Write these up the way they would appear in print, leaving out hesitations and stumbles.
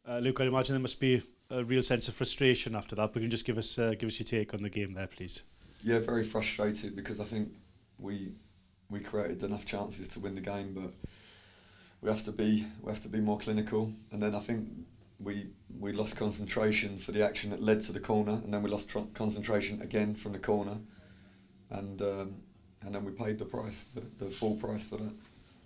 Luke, I imagine there must be a real sense of frustration after that, but can you just give us your take on the game there, please? Yeah, very frustrated because I think we created enough chances to win the game, but we have to be more clinical. And then I think we lost concentration for the action that led to the corner, and then we lost concentration again from the corner, and then we paid the price, the full price for that.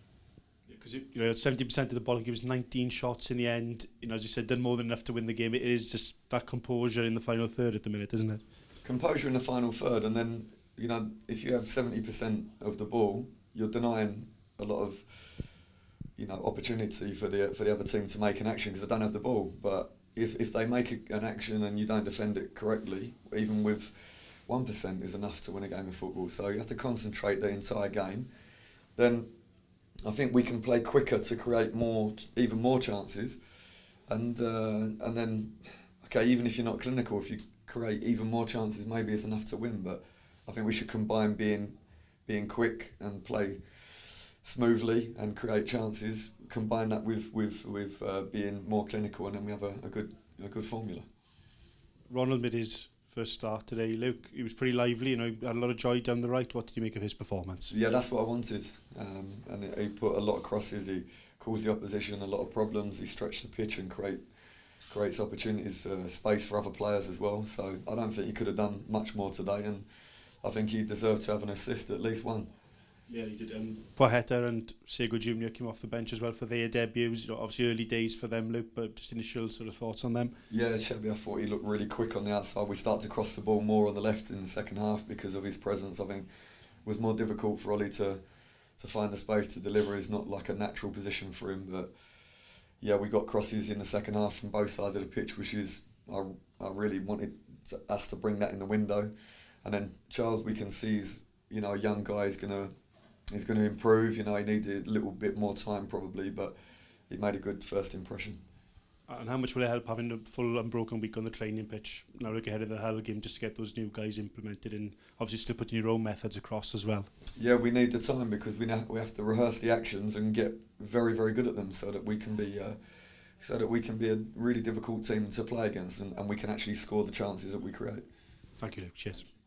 Because you know, 70% of the ball, he was 19 shots in the end. You know, as you said, done more than enough to win the game. It is just that composure in the final third at the minute, isn't it? Composure in the final third, and then you know, if you have 70% of the ball, you're denying a lot of opportunity for the other team to make an action because they don't have the ball. But if they make an action and you don't defend it correctly, even with 1% is enough to win a game of football. So you have to concentrate the entire game. Then I think we can play quicker to create even more chances, and then okay, even if you're not clinical, if you create even more chances, maybe it's enough to win. But I think we should combine being quick and play smoothly and create chances. Combine that with being more clinical, and then we have a good formula. Ronald made his first start today. Luke, he was pretty lively. You know, had a lot of joy down the right. What did you make of his performance? Yeah, that's what I wanted. And he put a lot of crosses. He caused the opposition a lot of problems. He stretched the pitch and creates opportunities, space for other players as well. So I don't think he could have done much more today, and I think he deserved to have an assist, at least one. Yeah, he did. Poeta and Sego Jr. came off the bench as well for their debuts. You know, obviously early days for them, Luke, but just initial sort of thoughts on them. Yeah, Shelby, I thought he looked really quick on the outside. We started to cross the ball more on the left in the second half because of his presence. I think it was more difficult for Ollie to find the space to deliver. It's not like a natural position for him, but yeah, we got crosses in the second half from both sides of the pitch, which is I really wanted us to bring that in the window. And then Charles, we can see he's a young guy. He's going to improve. You know, he needed a little bit more time probably, but he made a good first impression. And how much will it help having a full unbroken week on the training pitch now, look ahead of the Hull game, just to get those new guys implemented and obviously still putting your own methods across as well? Yeah, we need the time because we have to rehearse the actions and get very, very good at them so that we can be a really difficult team to play against, and we can actually score the chances that we create. Thank you, Luke. Cheers.